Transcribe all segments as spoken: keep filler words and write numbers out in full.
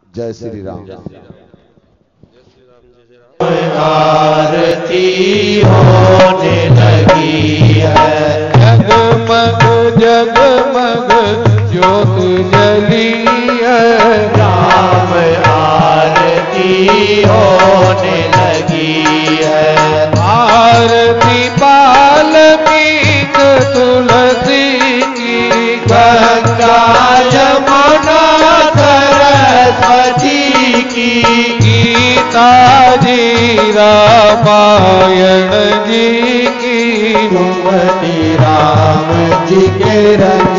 जय श्री राम। आरती होने लगी है, जगमग जगमग ज्योत जली है, राम आरती होने लगी है। आरती वाल्मीकि तुलसी की, गंगा यमुना सरस्वती की, गीता जी रामायण जी की, सुमति राम जी के रंग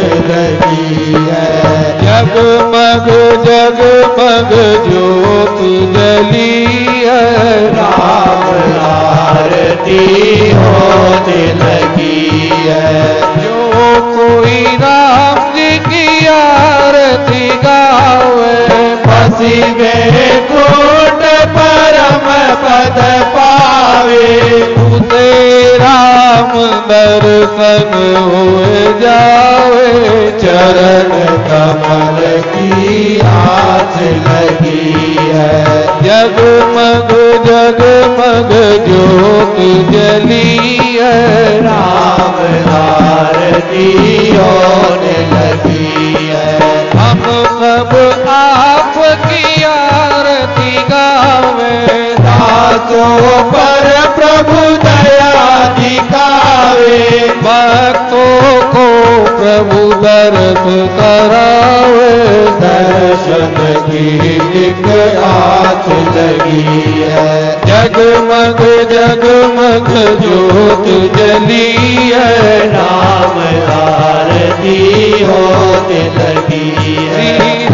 लगी है। जगमग जगमग ज्योत जली है, राम आरती होने लगी है। जो कोई राम जी की आरती गावे, बसी में कोट परम पद पावे, उसे राम दर्शन हो जावे, चरण कमल की आस लगी है। जगमग जगमग ज्योत जली है, राम आरती होने लगी है। हम सब आपकी आरती गावे, दासों पर प्रभु दया दिखावे, भक्तों को प्रभु दर्श करावे, दर्शन की एक आस लगी है। जगमग जगमग ज्योत जली है, राम आरती होने लगी है। श्री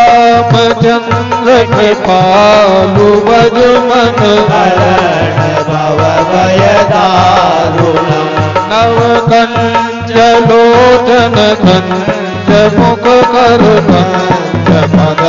रामचंद्र कृपालु बजमन, हरण भव भय दारुणम, नव कंच लोचन कंच मुख कर कंच पद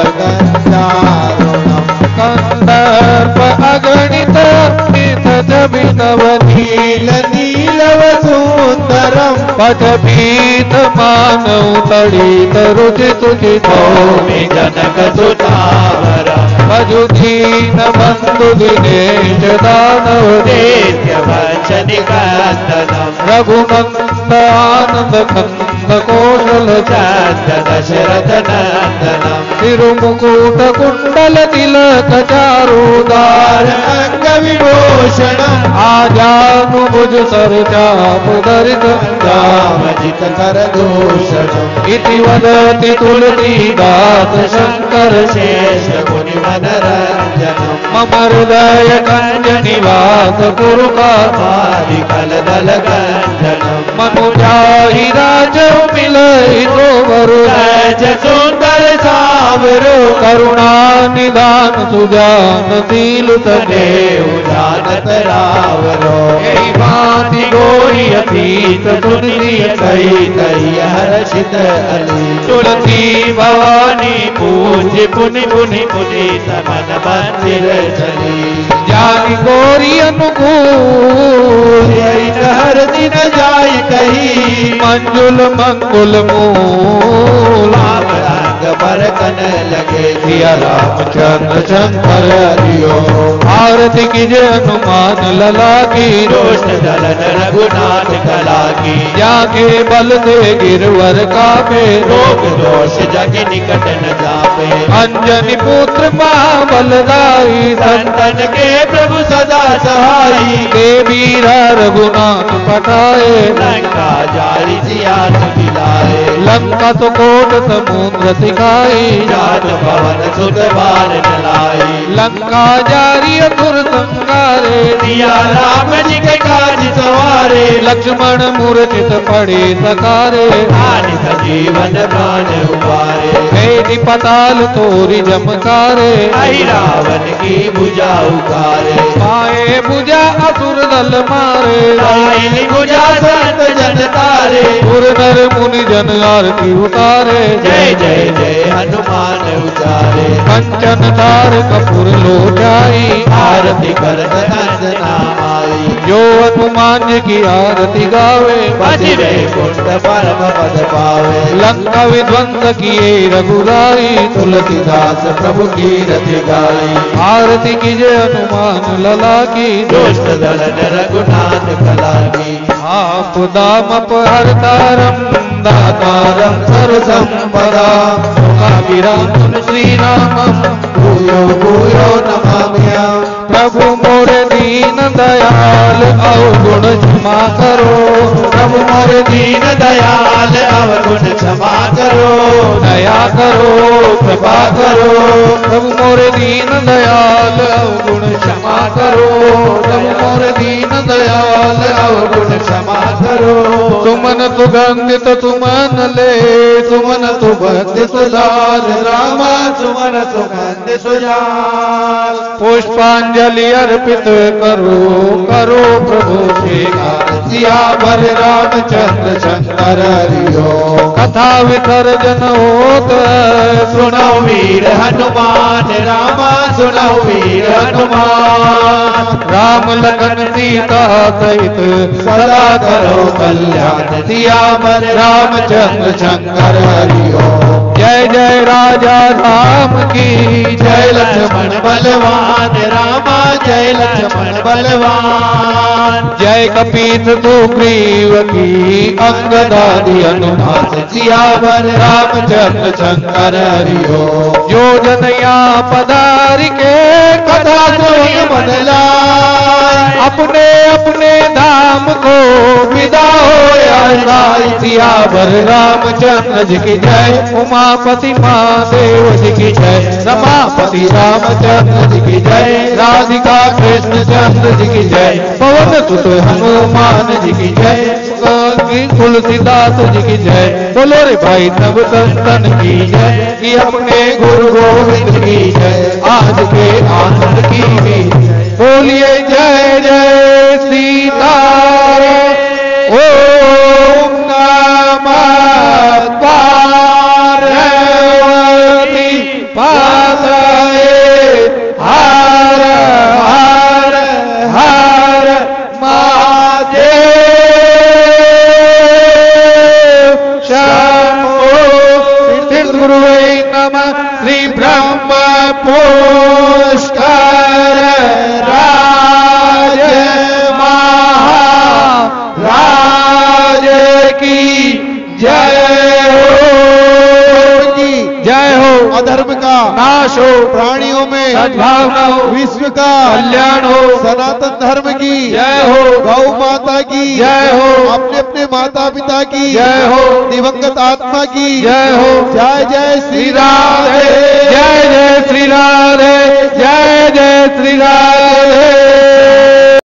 दारुणम, कंदर्प अगणित अमित जबिनवनी, नील नीलव सुंदरम, पद पीत मानव तड़ित रुचि तुचित भूमि जनक सुतावरम, भजुधीन बंधु दिनेश दानव देत्य वचन कंदनम, रघुनंद आनंद कंद कौशल चंद दशरथ नंदनम, तिरुमुकुट कुंडल तिलक चारुदार, अंग विभूषणम, आजानुभुज सरचाप धरित रामजित कर दूषणम, इति वदति तुलसीदास शंकर शेष मुनि मनरंजनम, मम हृदय कंज निवास गुरु का कल दल गंजनम, मनुजाहि राज मिलहि तो वरु, सहज सुंदर सावरो, करुणा निदान सुजान शील सने, जानत रावरो, यही भांति गोरी अतीत सुनती कही कही हर्षित अली, तुलसी भवानी पूज्य पुनि पुनि पुनि समन मंदिर चली, जानी गोरी अनुकूल, हर दिन जाय कही, मंजुल मंगुल मूल, राम रंग बरकन लगे, सिया रामचंद्र शंकर हरिओ, आरती कीजिए हनुमान लला की, दोष दलन रघुनाथ कला की, जाके बल से गिरवर कापे, रोग दोष जग निकट न जापे, अंजनी पुत्र महाबलदाई, संतन के प्रभु सदा सहाई, देवीरा रघुनाथ पठाए, लंका जारी सिया दिलाए, लंका तो कोट समुद्र सिखाई, जात भवन सुत बार चलाई, लंका जारी असुर संगारे, सिया राम जी के काज सवारे, लक्ष्मण मूर्छित पड़े सकारे, हानि सजीवन प्राण उबारे, भेदी पताल तोरी जमकारे, आई रावण की भुजा उकारे, पाए भुजा असुर दल मारे, दाहिनी भुजा संत जन तारे, सुर नर मुनि जन आरती उतारे, जय जय जय हनुमान उचारे, कंचन तार कपूर लोचाई, आरती करत नंदना आई, जो हनुमान जी की आरती गावे बाजी वैकुंठ परम पद पावे। लंका विध्वंस किए रघुराई तुलसीदास प्रभु की रति गाई। आरती कीजिए हनुमान लला की दुष्ट दल रघुनाथ कला की। आप दाम अपहरतारम दातारम सर्वसंपदा लोकाभिरामं श्रीरामं भूयो भूयो नमाम्यहम्। प्रभु मोरे दीन दयाल अवगुण क्षमा करो। प्रभु मोरे दीन दयाल अवगुण क्षमा करो। दया करो कृपा करो। प्रभु मोरे दीन दयाल अवगुण क्षमा करो। प्रभु मोरे दीन दयाल अवगुण क्षमा करो। तुमन सुगंधित तुमन ले तुमन सुगंधित लाल रामा सुमन सुगंध सुजान। पुष्पांजलि अर्पित करो करो प्रभु स्वीकार। सियावर रामचंद्र शंकर हरिओ। कथा विसर्जन होत सुनो वीर हनुमान रामा सुनो वीर हनुमान। राम लखन सीता सहित सदा करो कल्याण। सियावर रामचंद्र शंकर हरिओ। जय जय राजा राम की जय लक्ष्मण बलवान रामा जय लक्ष्मण बलवान। जय कपीस सुग्रीव की अंगदादि हनुमान। सियावर रामचंद्र शंकर हरिओ। जो जनया पधार के कथा सुन मन लाए। अपने अपने धाम को विदा होया जाय। सियावर रामचंद्र जी की जय। उमापति महादेव जी की जय। रमापति रामचंद्र जी की जय। राधिका कृष्ण चंद्र जी की जय। पवन सुत हनुमान जी की जय। तुलसीदास जी की जय। बोलो रे भाई सब संतन की जय। कि अपने गुरु गोविंद की जय। आज के आनंद की भी बोलिए जय जय सीताराम। ओम नमः पार्वती पतये। हर हर हर महादेव। शंभो श्री गुरुवे नमः। श्री ब्रह्म पुष्कर राज महाराज की जय हो की जय हो। अधर्म का नाश हो। प्राणियों में सद्भावना हो। विश्व का कल्याण हो। सनातन धर्म की जय हो। गौ माता की जय हो। अपने अपने माता पिता की जय हो। दिवंगत आत्मा की जय हो। जय जय श्री श्री राम। राधे। जय